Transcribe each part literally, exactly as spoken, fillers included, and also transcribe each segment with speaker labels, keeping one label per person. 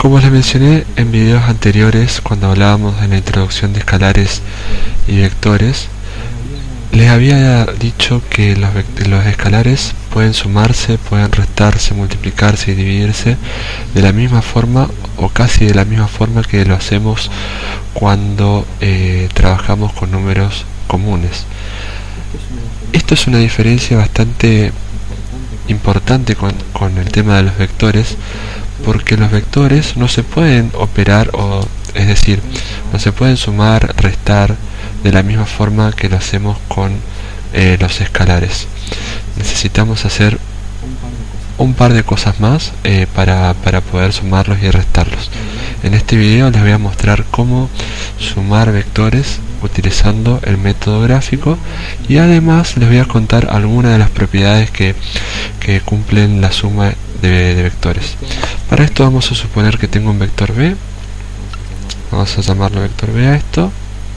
Speaker 1: Como les mencioné en videos anteriores, cuando hablábamos de la introducción de escalares y vectores, les había dicho que los, los escalares pueden sumarse, pueden restarse, multiplicarse y dividirse de la misma forma o casi de la misma forma que lo hacemos cuando eh, trabajamos con números comunes. Esto es una diferencia bastante importante con, con el tema de los vectores, porque los vectores no se pueden operar, o es decir, no se pueden sumar, restar de la misma forma que lo hacemos con eh, los escalares. Necesitamos hacer un par de cosas más eh, para, para poder sumarlos y restarlos. En este video les voy a mostrar cómo sumar vectores utilizando el método gráfico, y además les voy a contar algunas de las propiedades que, que cumplen la suma de, de vectores. Para esto vamos a suponer que tengo un vector b. Vamos a llamarlo vector b a esto,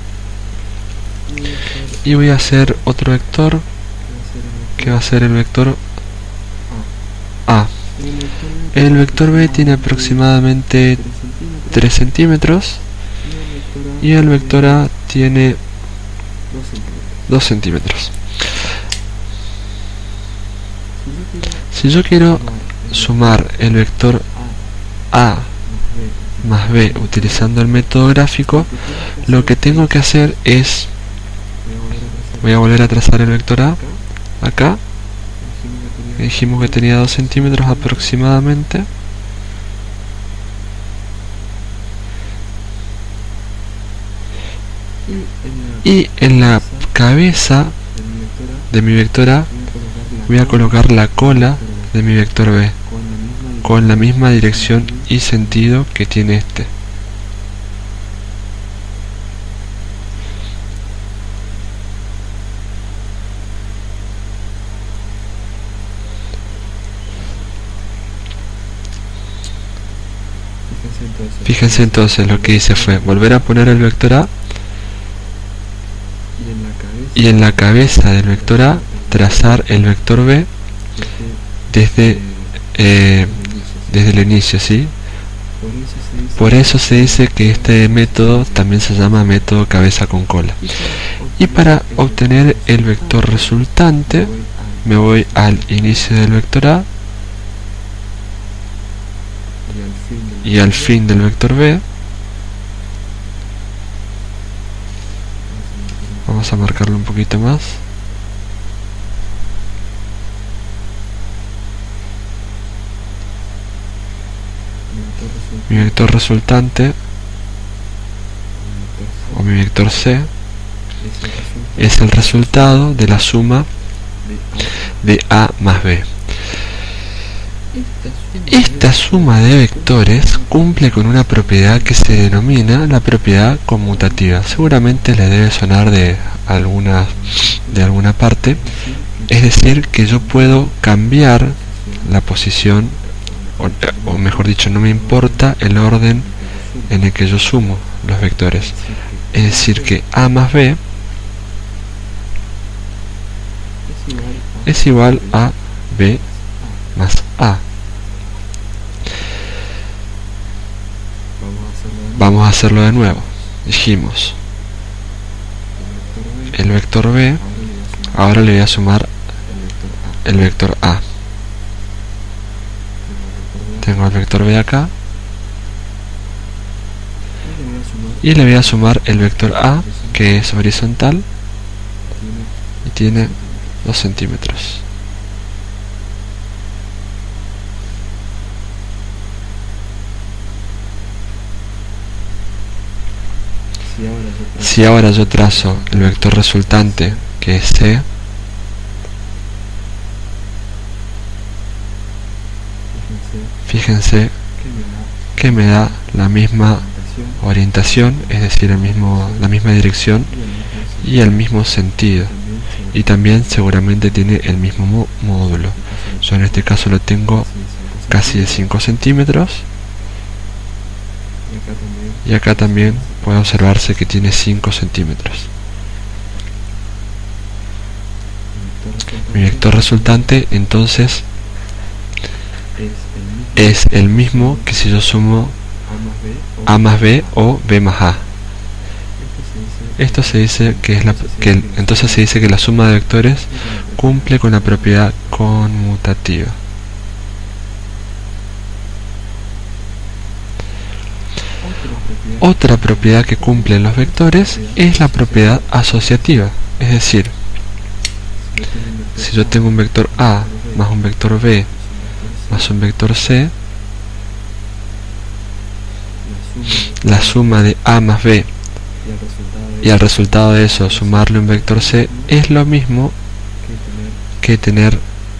Speaker 1: y voy a hacer otro vector que va a ser el vector a. El vector b tiene aproximadamente tres centímetros y el vector a tiene dos centímetros. Si yo quiero sumar el vector a más b utilizando el método gráfico, lo que tengo que hacer es, voy a volver a trazar el vector a acá. Dijimos que tenía dos centímetros aproximadamente. Y en la cabeza de mi vector a voy a colocar la cola de mi vector b con la misma dirección y sentido que tiene este. Fíjense entonces, lo que hice fue volver a poner el vector a y en la cabeza del vector a trazar el vector b desde eh, desde el inicio, ¿sí? Por eso se dice que este método también se llama método cabeza con cola. Y para obtener el vector resultante me voy al inicio del vector a y al fin del vector b. Vamos a marcarlo un poquito más. Mi vector resultante o mi vector c es el resultado de la suma de a más b. Esta suma de vectores cumple con una propiedad que se denomina la propiedad conmutativa. Seguramente le debe sonar de alguna, de alguna parte. Es decir, que yo puedo cambiar la posición, o, o mejor dicho, no me importa el orden en el que yo sumo los vectores. Es decir, que a más b es igual a b más a. Vamos a hacerlo de nuevo. Dijimos el vector b, ahora le voy a sumar el vector a. Tengo el vector b acá y le voy a sumar el vector a, que es horizontal y tiene dos centímetros. Si ahora yo trazo el vector resultante, que es c, fíjense que me da la misma orientación, es decir, el mismo, la misma dirección y el mismo sentido, y también seguramente tiene el mismo módulo. Yo en este caso lo tengo casi de cinco centímetros, y acá también puede observarse que tiene cinco centímetros. Mi vector resultante entonces es el mismo que si yo sumo A más B o B más A. Esto se dice que es la que el, entonces se dice que la suma de vectores cumple con la propiedad conmutativa. Otra propiedad que cumplen los vectores es la propiedad asociativa, es decir, si yo tengo un vector A más un vector B más un vector C, la suma de A más B y al resultado de eso sumarle un vector C es lo mismo que tener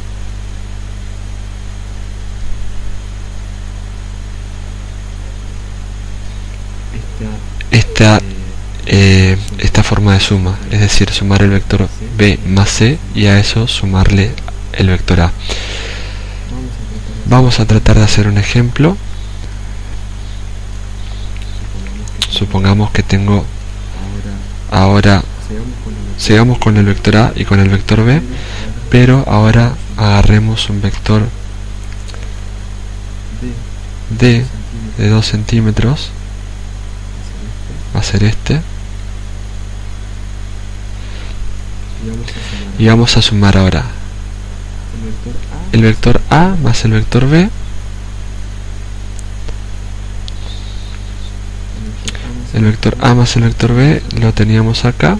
Speaker 1: esta eh, esta forma de suma, es decir, sumar el vector B más C y a eso sumarle el vector A. Vamos a tratar de hacer un ejemplo. Supongamos que tengo ahora, sigamos con el vector A y con el vector B, pero ahora agarremos un vector D de dos centímetros, va a ser este, y vamos a sumar ahora el vector A más el vector B el vector A más el vector B lo teníamos acá,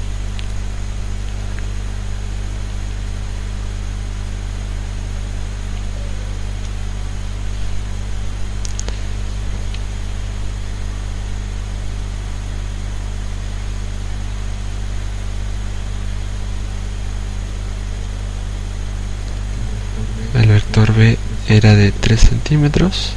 Speaker 1: el vector B era de tres centímetros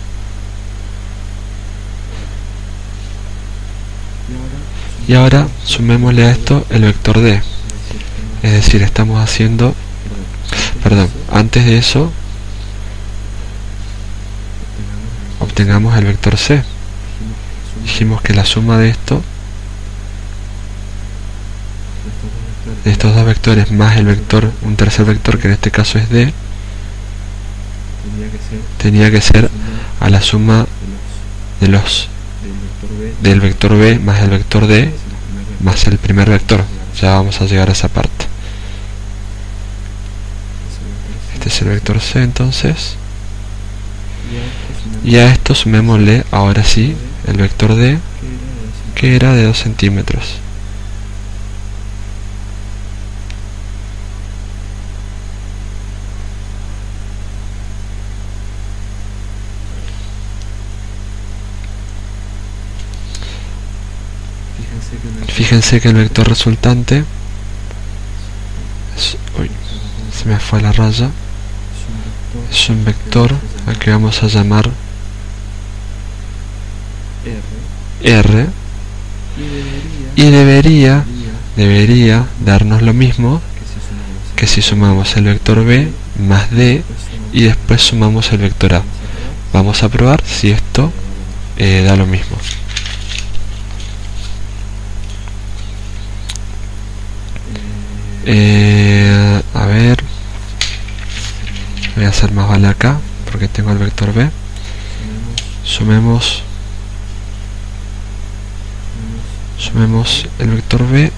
Speaker 1: y ahora sumémosle a esto el vector D, es decir, estamos haciendo, perdón, antes de eso obtengamos el vector C. Dijimos que la suma de esto, de estos dos vectores más el vector, un tercer vector que en este caso es D, tenía que ser a la suma de los del vector B más el vector D más el primer vector. Ya vamos a llegar a esa parte. Este es el vector C entonces, y a esto sumémosle ahora sí el vector D, que era de dos centímetros. Fíjense que el vector resultante es, uy, se me fue la raya, es un vector al que vamos a llamar R, y debería debería darnos lo mismo que si sumamos el vector B más D y después sumamos el vector A. Vamos a probar si esto eh, da lo mismo. Eh, a ver, voy a hacer más vale acá porque tengo el vector B. Sumemos sumemos el vector B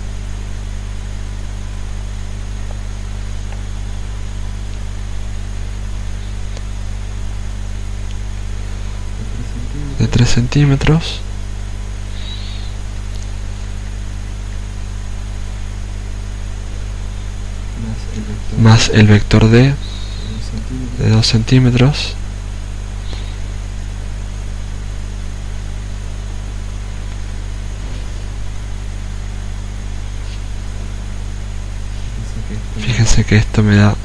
Speaker 1: de tres centímetros más el vector D de dos centímetros fíjense que esto me da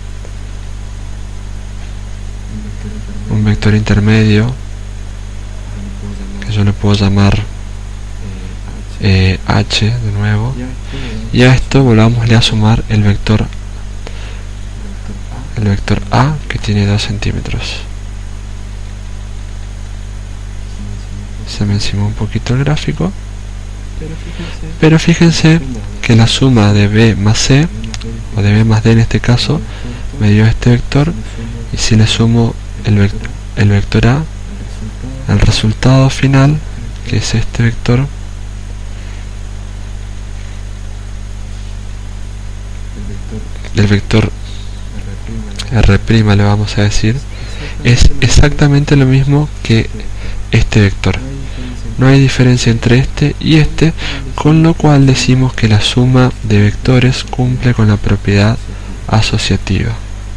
Speaker 1: un vector intermedio que yo le puedo llamar eh, H de nuevo, y a esto volvámosle a sumar el vector el vector A, que tiene dos centímetros. Se me encimó un poquito el gráfico, pero fíjense que la suma de B más C, o de B más D en este caso, me dio este vector, y si le sumo el, vec el vector A, el resultado final, que es este vector, el vector R' le vamos a decir, es exactamente lo mismo que este vector. No hay diferencia entre este y este, con lo cual decimos que la suma de vectores cumple con la propiedad asociativa.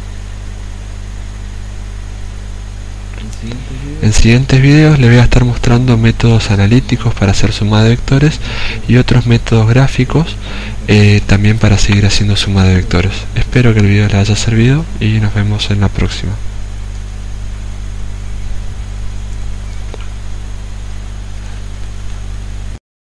Speaker 1: En siguientes videos les voy a estar mostrando métodos analíticos para hacer suma de vectores y otros métodos gráficos eh, también para seguir haciendo suma de vectores. Espero que el video les haya servido y nos vemos en la próxima.